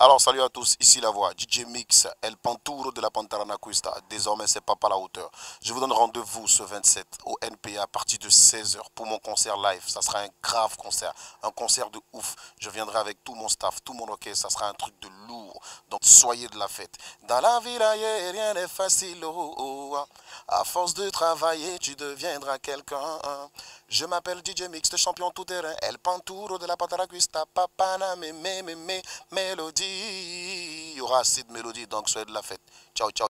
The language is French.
Alors, salut à tous, ici la voix, DJ Mix, El Panturo de la Pantarana Cuesta. Désormais, c'est pas la hauteur. Je vous donne rendez-vous ce 27 au NPA à partir de 16 heures pour mon concert live. Ça sera un grave concert, un concert de ouf. Je viendrai avec tout mon staff, tout mon orchestre. Ça sera un truc de lourd. Donc, soyez de la fête. Dans la vie, là, rien n'est facile. Oh, oh, oh. À force de travailler, tu deviendras quelqu'un. Je m'appelle DJ Mix, le champion tout terrain. El Panturo de la Pantarana Cuesta. Papana, mélodie. Il y aura assez de mélodies, donc soyez de la fête. Ciao, ciao.